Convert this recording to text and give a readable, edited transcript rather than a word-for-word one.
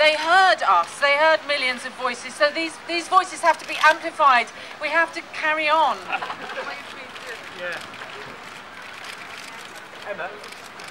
They heard us. They heard millions of voices. So these voices have to be amplified. We have to carry on. Yeah. Emma,